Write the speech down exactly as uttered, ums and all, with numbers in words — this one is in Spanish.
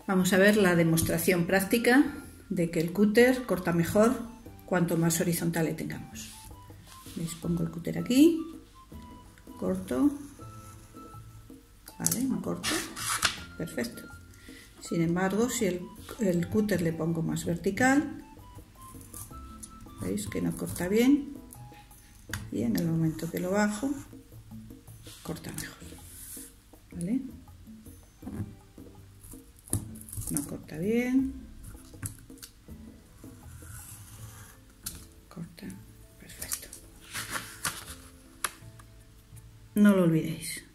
Vamos a ver la demostración práctica de que el cúter corta mejor cuanto más horizontal le tengamos. Les pongo el cúter aquí, corto, vale, no corto, perfecto. Sin embargo, si el, el cúter le pongo más vertical, veis que no corta bien, y en el momento que lo bajo, corta mejor, ¿vale? No corta bien, corta perfecto. No lo olvidéis.